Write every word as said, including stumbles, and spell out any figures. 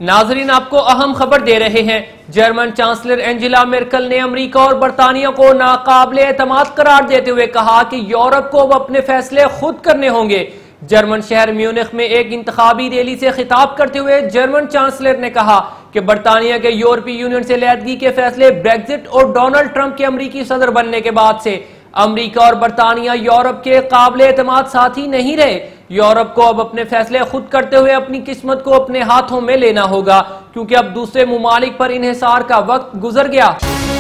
नाजरीन, आपको अहम खबर दे रहे हैं। जर्मन चांसलर एंजेला मेर्केल ने अमेरिका और बरतानिया को नाकाबिले एतमाद करार देते हुए कहा कि यूरोप को अब अपने फैसले खुद करने होंगे। जर्मन शहर म्यूनिख में एक इंतखाबी रैली से खिताब करते हुए जर्मन चांसलर ने कहा कि बरतानिया के यूरोपीय यूनियन से अलहदगी के फैसले, ब्रेग्जिट और डोनाल्ड ट्रंप के अमरीकी सदर बनने के बाद से अमरीका और बरतानिया यूरोप के काबिले एतमाद साथी नहीं रहे। यूरोप को अब अपने फैसले खुद करते हुए अपनी किस्मत को अपने हाथों में लेना होगा, क्योंकि अब दूसरे मुमालिक पर इन्हिसार का वक्त गुजर गया।